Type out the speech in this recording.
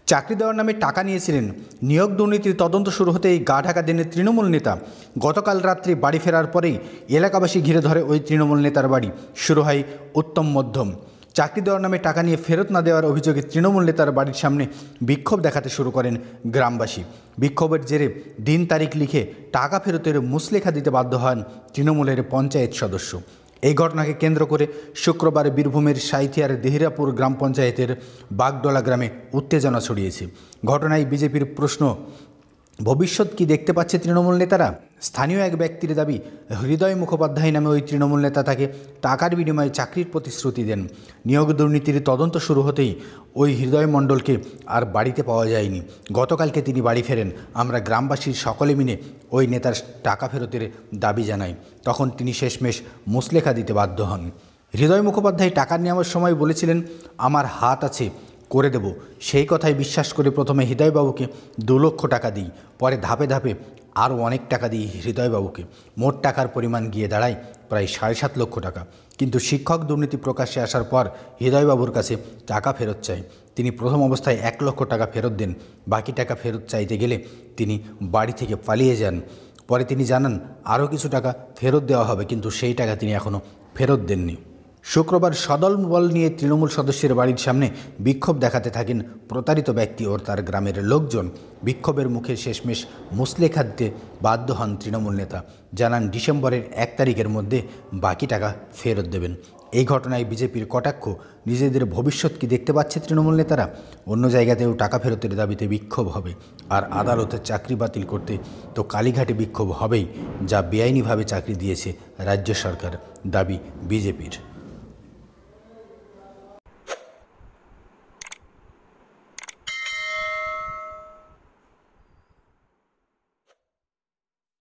চাকরি দেওয়ার নামে টাকা নিয়েছিলেন। নিয়োগ দুর্নীতির তদন্ত শুরু হতেই গা ঢাকা দেন তৃণমূল নেতা। গতকাল রাত্রি বাড়ি ফেরার পরেই এলাকাবাসী ঘিরে ধরে ওই তৃণমূল নেতার বাড়ি। শুরু হয় উত্তম মধ্যম। চাকরি দেওয়ার নামে টাকা নিয়ে ফেরত না দেওয়ার অভিযোগে তৃণমূল নেতার বাড়ির সামনে বিক্ষোভ দেখাতে শুরু করেন গ্রামবাসী। বিক্ষোভের জেরে দিন তারিখ লিখে টাকা ফেরতের মুচলেখা দিতে বাধ্য হন তৃণমূলের পঞ্চায়েত সদস্য। এই ঘটনাকে কেন্দ্র করে শুক্রবার বীরভূমের সাঁইথিয়ার দেহিরাপুর গ্রাম পঞ্চায়েতের বাগডলা গ্রামে উত্তেজনা ছড়িয়েছে। ঘটনায় বিজেপির প্রশ্ন, ভবিষ্যৎ কি দেখতে পাচ্ছে তৃণমূল নেতারা? স্থানীয় এক ব্যক্তির দাবি, হৃদয় মুখোপাধ্যায় নামে ওই তৃণমূল নেতা তাকে টাকার বিনিময়ে চাকরির প্রতিশ্রুতি দেন। নিয়োগ দুর্নীতির তদন্ত শুরু হতেই ওই হৃদয় মণ্ডলকে আর বাড়িতে পাওয়া যায়নি। গতকালকে তিনি বাড়ি ফেরেন। আমরা গ্রামবাসীর সকলে মিলে ওই নেতার টাকা ফেরতের দাবি জানাই। তখন তিনি শেষমেশ মুচলেখা দিতে বাধ্য হন। হৃদয় মুখোপাধ্যায় টাকা নেওয়ার সময় বলেছিলেন, আমার হাত আছে, করে দেব। সেই কথাই বিশ্বাস করে প্রথমে হৃদয়বাবুকে 2 লক্ষ টাকা দিই, পরে ধাপে ধাপে আরও অনেক টাকা দিই হৃদয়বাবুকে। মোট টাকার পরিমাণ গিয়ে দাঁড়ায় প্রায় 7.5 লক্ষ টাকা। কিন্তু শিক্ষক দুর্নীতি প্রকাশ্যে আসার পর হৃদয়বাবুর কাছে টাকা ফেরত চাই। তিনি প্রথম অবস্থায় 1 লক্ষ টাকা ফেরত দেন। বাকি টাকা ফেরত চাইতে গেলে তিনি বাড়ি থেকে পালিয়ে যান। পরে তিনি জানান আরও কিছু টাকা ফেরত দেওয়া হবে, কিন্তু সেই টাকা তিনি এখনও ফেরত দেননি। শুক্রবার সদলবল নিয়ে তৃণমূল সদস্যের বাড়ির সামনে বিক্ষোভ দেখাতে থাকেন প্রতারিত ব্যক্তি ও তার গ্রামের লোকজন। বিক্ষোভের মুখে শেষমেশ মুচলেখা দিতে বাধ্য হন তৃণমূল নেতা। জানান ডিসেম্বরের 1 তারিখের মধ্যে বাকি টাকা ফেরত দেবেন। এই ঘটনায় বিজেপির কটাক্ষ, নিজেদের ভবিষ্যৎ কি দেখতে পাচ্ছে তৃণমূল নেতারা? অন্য জায়গাতেও টাকা ফেরতের দাবিতে বিক্ষোভ হবে, আর আদালতের চাকরি বাতিল করতে তো কালীঘাটে বিক্ষোভ হবেই, যা বেআইনিভাবে চাকরি দিয়েছে রাজ্য সরকার, দাবি বিজেপির।